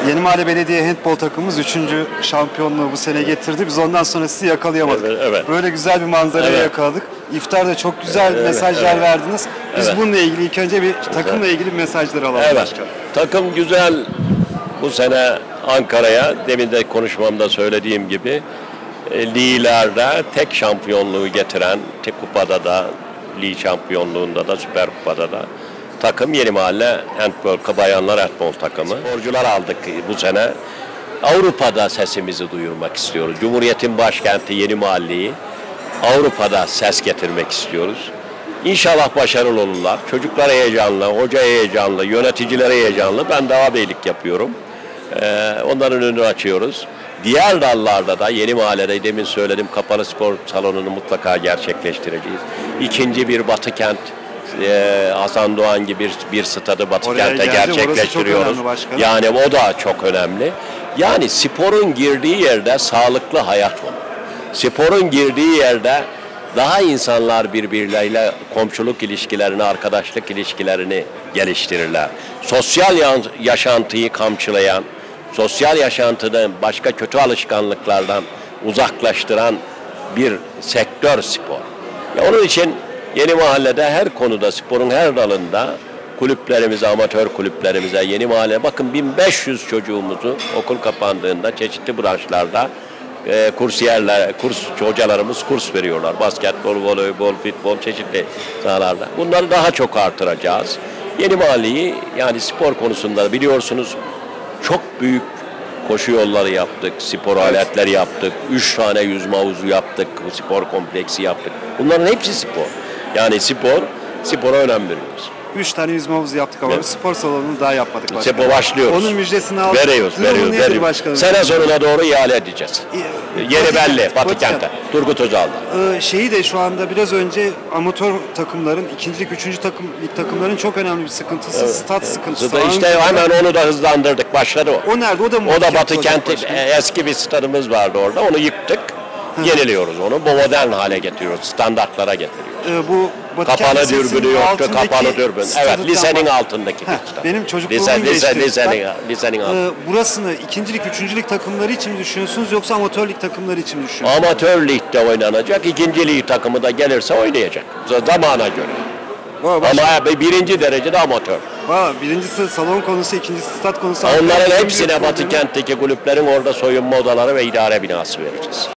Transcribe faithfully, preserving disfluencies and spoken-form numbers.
Yenimahalle Belediye Handbol takımımız üçüncü şampiyonluğu bu sene getirdi. Biz ondan sonra sizi yakalayamadık. Evet, evet. Böyle güzel bir manzarayı evet. yakaladık. İftarda çok güzel evet, mesajlar evet. verdiniz. Biz evet. bununla ilgili ilk önce bir takımla ilgili mesajları alalım. Evet. Başkanım. Takım güzel. Bu sene Ankara'ya, demin de konuşmamda söylediğim gibi, liglerde tek şampiyonluğu getiren, tek kupada da, lig şampiyonluğunda da, süper kupada da takım Yenimahalle Handbol, bayanlar handbol takımı. Sporcular aldık bu sene. Avrupa'da sesimizi duyurmak istiyoruz. Cumhuriyet'in başkenti Yenimahalle'yi Avrupa'da ses getirmek istiyoruz. İnşallah başarılı olurlar. Çocuklar heyecanlı, hoca heyecanlı, yöneticiler heyecanlı. Ben de ağabeylik yapıyorum. Ee, onların önünü açıyoruz. Diğer dallarda da Yenimahalle'de demin söyledim, kapalı spor salonunu mutlaka gerçekleştireceğiz. İkinci bir Batı Kent, e, Hasan Doğan gibi bir, bir stadı Batı Oraya Kent'e geldi, gerçekleştiriyoruz. Yani o da çok önemli. Yani sporun girdiği yerde sağlıklı hayat olur. Sporun girdiği yerde daha insanlar birbirleriyle komşuluk ilişkilerini, arkadaşlık ilişkilerini geliştirirler. Sosyal yaşantıyı kamçılayan, sosyal yaşantıda başka kötü alışkanlıklardan uzaklaştıran bir sektör spor. Ya onun için Yenimahalle'de her konuda, sporun her dalında kulüplerimize, amatör kulüplerimize, Yenimahalle, bakın bin beş yüz çocuğumuzu okul kapandığında çeşitli branşlarda e, kursiyerler, kurs hocalarımız kurs veriyorlar. Basketbol, voleybol, futbol, çeşitli sahalarda. Bunları daha çok artıracağız. Yenimahalle'yi yani spor konusunda biliyorsunuz çok büyük koşu yolları yaptık, spor aletleri yaptık, üç tane yüzme havuzu yaptık, spor kompleksi yaptık. Bunların hepsi spor. Yani spor, spora önem veriyoruz. Üç tane yüzme havuzu yaptık ama evet. spor salonunu daha yapmadık başkanım. Spor başlıyoruz. Onun müjdesini aldık. Veriyoruz, veriyoruz, veriyoruz. Başkanım? Sene sonuna doğru ihale edeceğiz. Ee, Yeni belli, Batı Kent'e. Turgut Özal'da. Ee, şeyi de şu anda biraz önce amatör takımların, ikincilik, üçüncü takım, lig takımların çok önemli bir sıkıntısı, evet. stat sıkıntısı. İşte hemen onu da hızlandırdık, başladı o. O nerede? O da, o da Batı Kent'in eski bir stadımız vardı orada, onu yıktık. Yeniliyoruz onu, bu modern hale getiriyoruz, standartlara getiriyoruz. Ee, bu kapalı dürbünü yoktu, kapalı dürbün. Evet, lisenin altındaki bir stad. Benim çocukluğumun Lise, geçtiği lise, lisenin, lisenin ee, burasını ikincilik, üçüncülük takımları için mi düşünüyorsunuz yoksa amatör lig takımları için mi düşünüyorsunuz? Amatör ligde oynanacak, ikinci lig takımı da gelirse oynayacak. Zamana göre. Ama birinci derecede amatör. Valla birincisi salon konusu, ikincisi stat konusu. Onların hepsine Batı Kent'teki kulüplerin orada soyunma odaları ve idare binası vereceğiz.